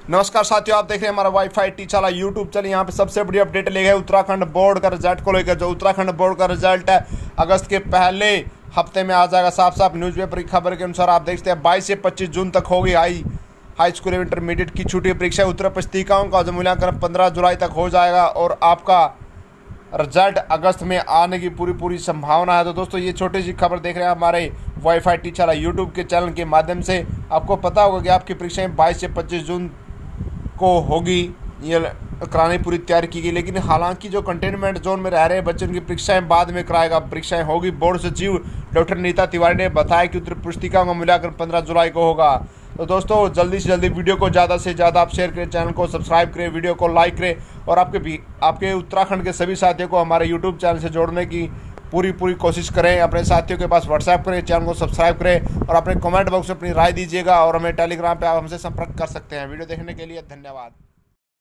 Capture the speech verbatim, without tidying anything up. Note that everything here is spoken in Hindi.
नमस्कार साथियों, आप देख रहे हैं हमारा वाईफाई टीचर यूट्यूब चैनल। यहाँ पे सबसे बड़ी अपडेट ले गए उत्तराखंड बोर्ड का रिजल्ट को लेकर। जो उत्तराखंड बोर्ड का रिजल्ट है अगस्त के पहले हफ्ते में आ जाएगा। साफ साफ न्यूज़पेपर की खबर के अनुसार आप देखते हैं बाईस से पच्चीस जून तक होगी हाई हाई स्कूल एवं इंटरमीडिएट की छुट्टी परीक्षा। उत्तर पुस्तिकाओं का जो मूल्यांकन पंद्रह जुलाई तक हो जाएगा और आपका रिजल्ट अगस्त में आने की पूरी पूरी संभावना है। तो दोस्तों, ये छोटी सी खबर देख रहे हैं हमारे वाईफाई टीचर यूट्यूब के चैनल के माध्यम से। आपको पता होगा कि आपकी परीक्षाएं बाईस से पच्चीस जून को होगी, ये कराने पूरी तैयारी की गई। लेकिन हालांकि जो कंटेनमेंट जोन में रह रहे बच्चों की परीक्षाएं बाद में कराएगा, परीक्षाएं होगी। बोर्ड सचिव डॉक्टर नीता तिवारी ने बताया कि उत्तर पुस्तिकाओं का मूल्यांकन पंद्रह जुलाई को होगा। तो दोस्तों, जल्दी से जल्दी वीडियो को ज़्यादा से ज़्यादा आप शेयर करें, चैनल को सब्सक्राइब करें, वीडियो को लाइक करें और आपके भी आपके उत्तराखंड के सभी साथियों को हमारे यूट्यूब चैनल से जोड़ने की पूरी पूरी कोशिश करें। अपने साथियों के पास व्हाट्सएप करें, चैनल को सब्सक्राइब करें और अपने कमेंट बॉक्स में अपनी राय दीजिएगा और हमें टेलीग्राम पे आप हमसे संपर्क कर सकते हैं। वीडियो देखने के लिए धन्यवाद।